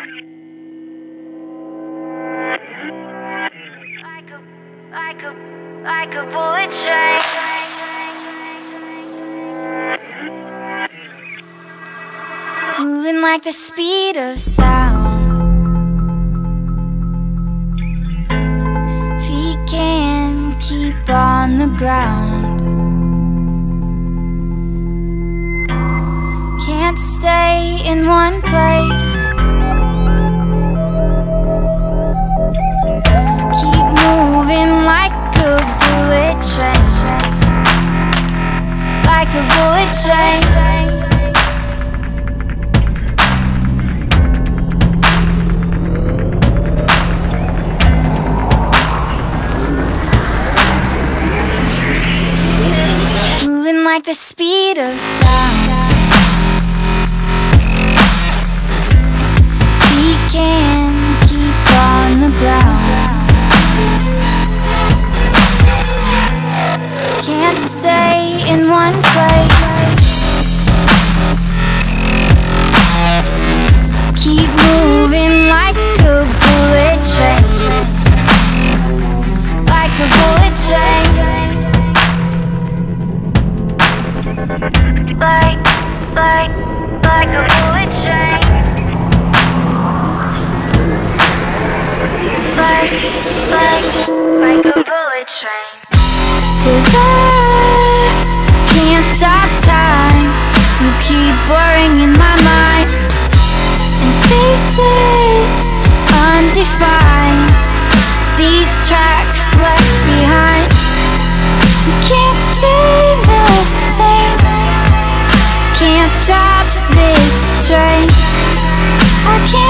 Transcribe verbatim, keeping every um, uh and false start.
Like a, like a, like a bullet train. Moving like the speed of sound. Feet can't keep on the ground. Can't stay in one place. Keep moving like a bullet train. Like a bullet train. Like the speed of sound. We can keep on the ground. Can't stay in one place. Keep moving like a bullet train. Like a bullet train. Like, like, like a bullet train. Like, like, like a bullet train. 'Cause I can't stop time. You keep blurring in my mind. And spaces undefined. These tracks left behind. You can't stay the same. Can't stop this train. I can't